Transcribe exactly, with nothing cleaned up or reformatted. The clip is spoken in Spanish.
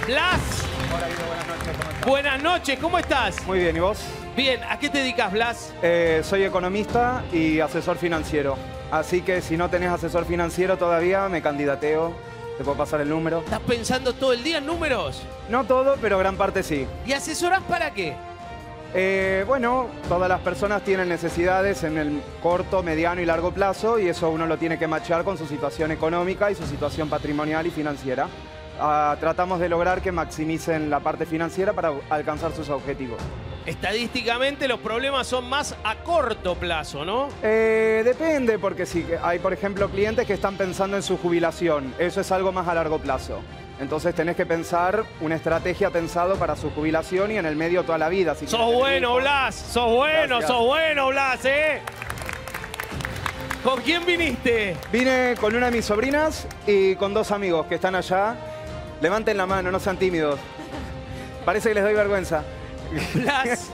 Blas. Hola, Guido, buenas noches. ¿Cómo estás? Buenas noches, ¿cómo estás? Muy bien, ¿y vos? Bien, ¿a qué te dedicas, Blas? Eh, soy economista y asesor financiero. Así que si no tenés asesor financiero todavía, me candidateo. Te puedo pasar el número. ¿Estás pensando todo el día en números? No todo, pero gran parte sí. ¿Y asesorás para qué? Eh, bueno, todas las personas tienen necesidades en el corto, mediano y largo plazo y eso uno lo tiene que machear con su situación económica y su situación patrimonial y financiera. Ah, tratamos de lograr que maximicen la parte financiera para alcanzar sus objetivos. Estadísticamente los problemas son más a corto plazo, ¿no? Eh, depende, porque si hay, por ejemplo, clientes que están pensando en su jubilación. Eso es algo más a largo plazo. Entonces tenés que pensar una estrategia pensado para su jubilación y en el medio toda la vida. Si Sos bueno, Blas. Sos bueno, Gracias. sos bueno, Blas, ¿eh? ¿Con quién viniste? Vine con una de mis sobrinas y con dos amigos que están allá. Levanten la mano, no sean tímidos. Parece que les doy vergüenza. Blas.